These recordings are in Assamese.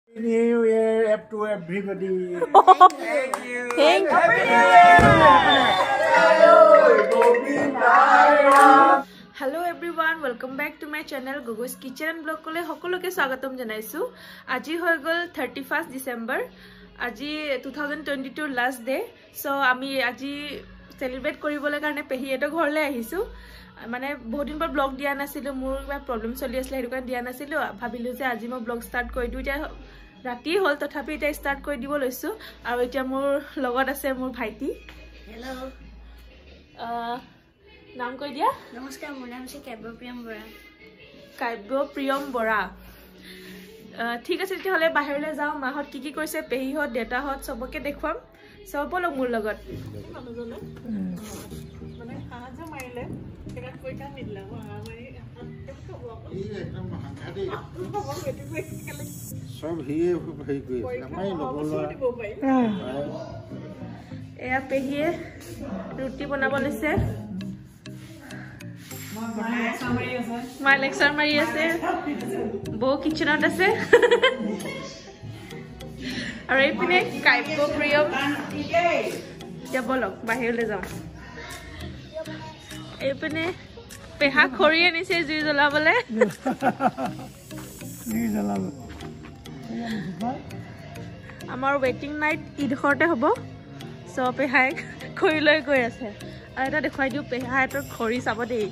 New Year up to everybody. Thank you. Thank you. Happy New Year. Hello everyone, welcome back to my channel Gogo's Kitchen and Blog kole hokoloke swagatom janaisu. Aji hoy gol 31st December. Aji 2022 last day. So ami aji celebrate koribole karone pehi eto ghorle ahisu. মানে বহুত দিন পর ব্লগ দিয়া নাছিলো মোৰ কিবা প্ৰবলেম চলি আছিল হেতু কাৰণ দিয়া নাছিলো ভাবিলো যে আজি মই ব্লগ স্টার্ট কৰি দিও এতিয়া ৰাতি হল তথাপি এতিয়া স্টার্ট কৰি দিব লৈছো আৰু এতিয়া মোৰ লগত আছে মোৰ ভাইটি হেল্ল নাম কৈ দিয়া নমস্কাৰ মোৰ নাম কাব্যপ্ৰিয়ম বৰা কাব্যপ্ৰিয়ম বৰা ঠিক আছে তেতিয়াহলে বাহিৰলৈ যাও মাহত কি কৰিছে পেহিহত দেউতাহত সবকে দেখুৱাম সব বলো মোৰ লগত মানুহজনে মানে সাহায্য মাৰিলে একা কইটা নিদিলা মাৰি সব হিয়ে হেই কৰি আমাৰ লগৰ এয়া পেহিয়ে ৰুটি বনাব লৈছে মাই লেকচাৰ মাৰি আছে বৌ কিচেনত আছে আৰু এইপিনে কাব্যপ্ৰিয়ম এতিয়া বলক বাহিৰলৈ যাওঁ এইপিনে পেহা খৰি আনিছে জুই জ্বলাবলে আমাৰ ৱেটিং নাইট ইডখৰতে হ'ব সব পেহাই খৰি লৈ গৈ আছে আৰু এটা দেখুৱাই দিওঁ পেহাহঁতৰ খৰি চাব দেই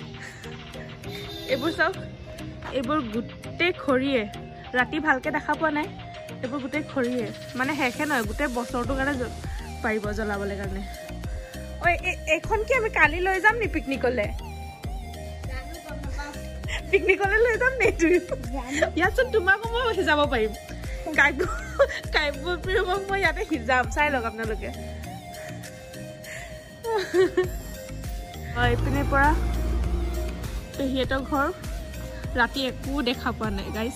এইবোৰ চাওক এইবোৰ গোটেই খৰিয়ে ৰাতি ভালকে দেখা পোৱা নাই এইবোৰ গোটেই খৰিয়ে মানে শেষে নহয় গোটেই বছৰটোৰ কাৰণে পাৰিব জ্বলাবলৈ কাৰণে ঐ এখন কি আমি কালি লৈ যাম নি পিকনিকলৈ লৈ যাম নি ইয়াতচোন তোমাকো মই সিজাব পাৰিম কাব্যপ্ৰিয়মক মই ইয়াতে সিজাম চাই লওক আপোনালোকে এইপিনে পৰা পেহীহঁতৰ ঘৰ ৰাতি একো দেখা পোৱা নাই গাইজ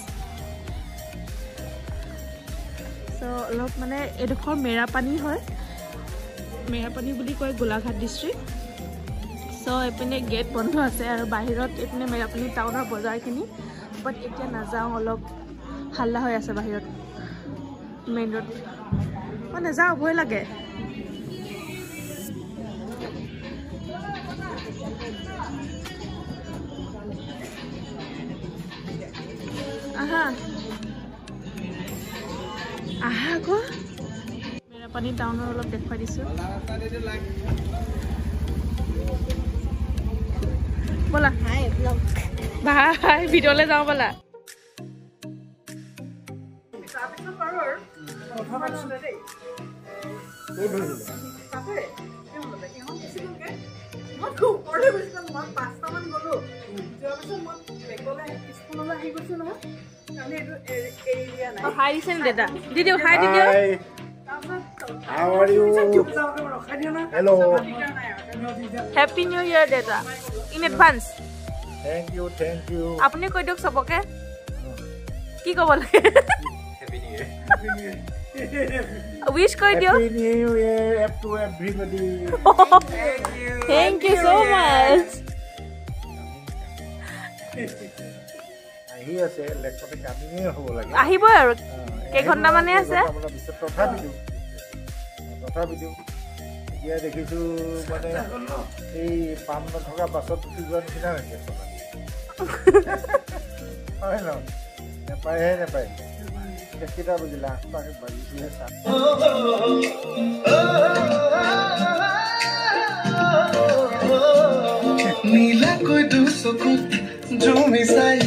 চ' অলপ মানে এইডোখৰ মেৰাপানী হয় মেৰাপানী বুলি কয় গোলাঘাট ডিষ্ট্ৰিক্ট চ' এইপিনে গেট বন্ধ আছে আৰু বাহিৰত এইপিনে মেৰাপানী টাউনৰ বজাৰখিনি বাট এতিয়া নাযাওঁ অলপ হাল্লা হৈ আছে বাহিৰত মেইন ৰোড মই নাযাওঁ ভয় লাগে আহা আহা আকৌ মেৰাপানী টাউনৰ অলপ দেখুৱাই দিছোঁ ব'লা ভাই ভিডিঅ'লৈ যাওঁ ব'লা হাই দিছে নি দেতা দিদি হাই দিদি How are you? Hello. Happy New Year Deta. In advance. Thank you, thank you. Apni koi diok saboke. Ki kobo lage? Happy New Year. Wish koi diok. Happy New Year up to everybody. Thank you so much. আহি আছে লেকতে কামিনে হ'ব লাগে আহিবই আৰু কে ঘণ্টা মানে আছে তথাপিতো এতিয়া দেখিছো মানে এই পাম নথকা বাছত উঠি যোৱা নিচিনা হৈছে হয় ন নেপায় কেইটা বুজিলা আঠটাকে বাজিছিলে নীলা কৈ দুচকুত জুমি চাই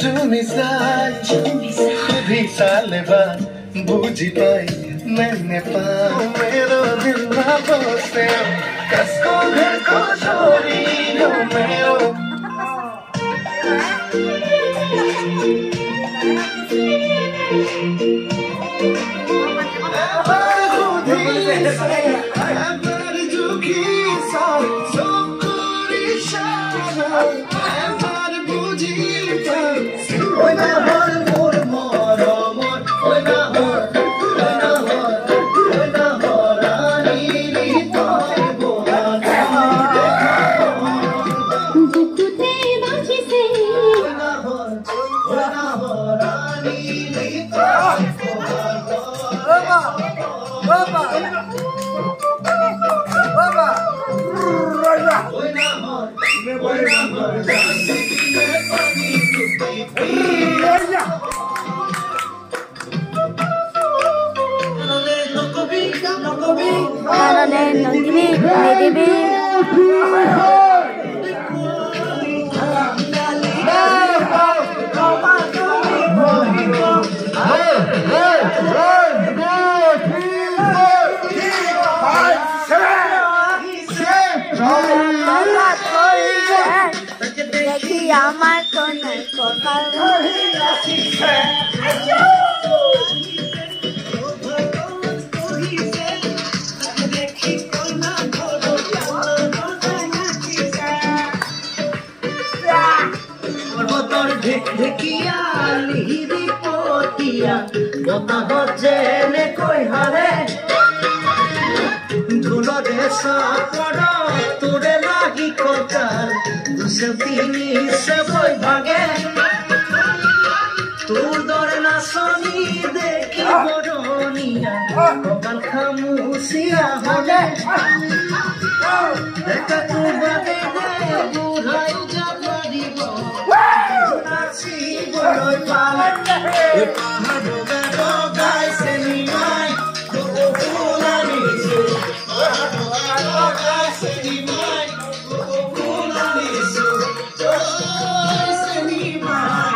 খুদি চালে বা বুজি পাই मैंने पाओ मेरो दिल ना बसे कसको घर को छोड़ी लो मेरो আমার কোনায় কপাল পর্বতর ঢেকিয়া লিহিরি পতিয়া বতাহ জেনে কই হারে ধুলো দেশা পড় তোরে লাগি কটাল দুশো তিনি সে বই ভাগে তোর দর নাচনি দেখি বরনিয়া কপাল খামুসিয়া হলে দেখা তো বাদে বুড়াই যাবরিব নাচি বড়ই পালে পাহাড় গাড়ো গাইছে নিমাই তোকে ফুলানিছে পাহাড় গাড়ো গাইছে নিমাই তোকে ফুলানিছে গাইছে Nimai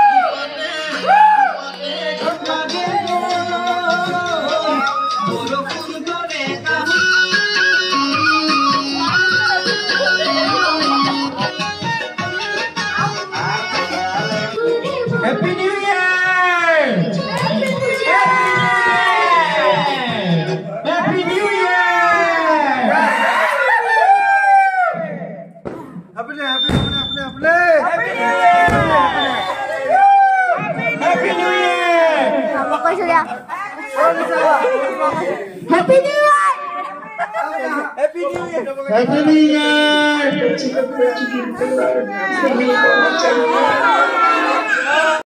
Happy New Year! Happy New Year! Happy New Year! Happy New Year! Happy New Year! Happy New Year! Happy New Year!